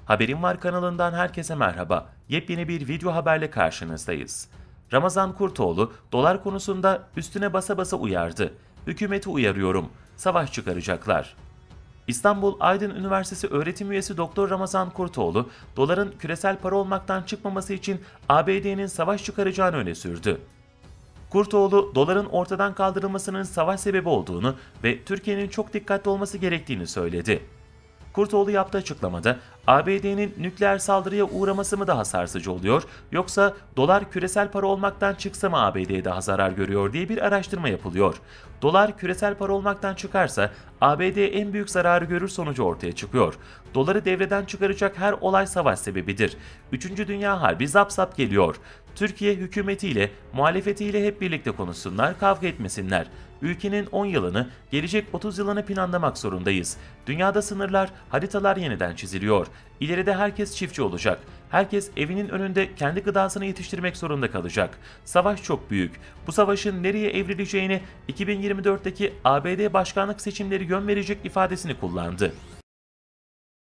Haberim Var kanalından herkese merhaba. Yepyeni bir video haberle karşınızdayız. Ramazan Kurtoğlu, dolar konusunda üstüne basa basa uyardı. Hükümeti uyarıyorum, savaş çıkaracaklar. İstanbul Aydın Üniversitesi öğretim üyesi Doktor Ramazan Kurtoğlu, doların küresel para olmaktan çıkmaması için ABD'nin savaş çıkaracağını öne sürdü. Kurtoğlu, doların ortadan kaldırılmasının savaş sebebi olduğunu ve Türkiye'nin çok dikkatli olması gerektiğini söyledi. Kurtoğlu yaptığı açıklamada ABD'nin nükleer saldırıya uğraması mı daha sarsıcı oluyor yoksa dolar küresel para olmaktan çıksa mı ABD daha zarar görüyor diye bir araştırma yapılıyor. Dolar küresel para olmaktan çıkarsa ABD en büyük zararı görür sonucu ortaya çıkıyor. Doları devreden çıkaracak her olay savaş sebebidir. 3. Dünya Harbi zap zap geliyor. Türkiye hükümetiyle, muhalefetiyle hep birlikte konuşsunlar, kavga etmesinler. Ülkenin 10 yılını, gelecek 30 yılını planlamak zorundayız. Dünyada sınırlar, haritalar yeniden çiziliyor. İleride herkes çiftçi olacak. Herkes evinin önünde kendi gıdasını yetiştirmek zorunda kalacak. Savaş çok büyük. Bu savaşın nereye evrileceğini 2024'teki ABD başkanlık seçimleri yön verecek ifadesini kullandı.